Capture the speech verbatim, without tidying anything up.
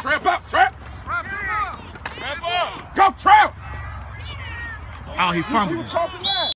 Trap up, trap. Trap up. Go, trap. Oh, he fumbled.